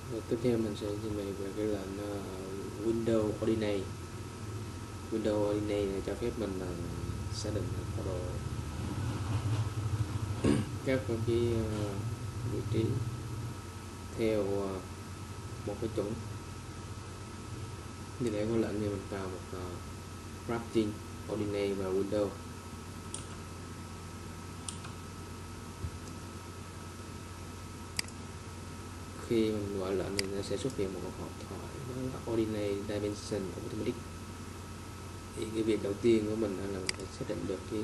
Rồi tiếp theo mình sẽ trình bày về cái lệnh Windows Ordinate. Windows Ordinate này cho phép mình xác định tọa độ các cái vị trí theo một cái chuẩn. Như để có lệnh thì mình vào một Crafting Ordinate vào Windows. Khi mình gọi lệnh thì nó sẽ xuất hiện một hộp thoại đó là Ordinate Dimension Automatic. Thì cái việc đầu tiên của mình là mình phải xác định được cái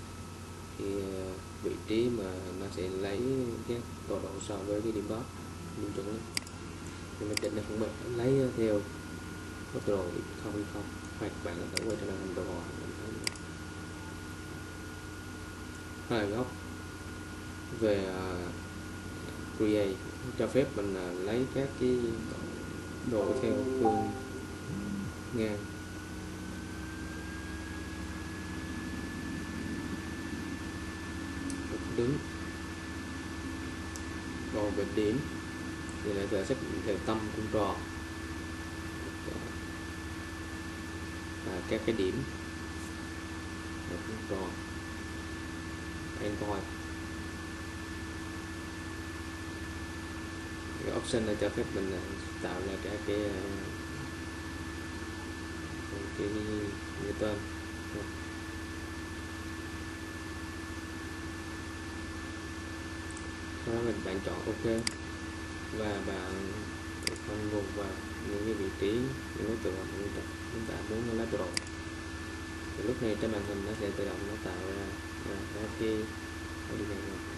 vị trí mà nó sẽ lấy cái tọa độ so với cái điểm đó, điểm chuẩn đó. Thì mình định là không mình lấy theo tọa độ 0 hoặc bạn có thể quay trở lại hình đồ họa hai góc về create cho phép mình lấy các cái độ theo phương ngang đứng. Còn về điểm thì lại sẽ xác định theo tâm cung tròn các cái điểm cung tròn endpoint. Cái option này cho phép mình tạo ra các cái tên. Sau đó bạn chọn OK và bạn phân vùng vào những cái vị trí, những đối tượng chúng ta muốn lấy tọa độ. Thì lúc này trên màn hình nó sẽ tự động nó tạo ra các cái